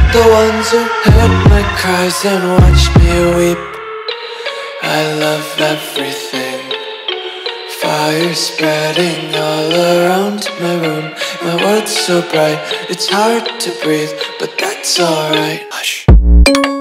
The ones who heard my cries and watched me weep. I love everything. Fire spreading all around my room. My world's so bright, it's hard to breathe, but that's alright. Hush.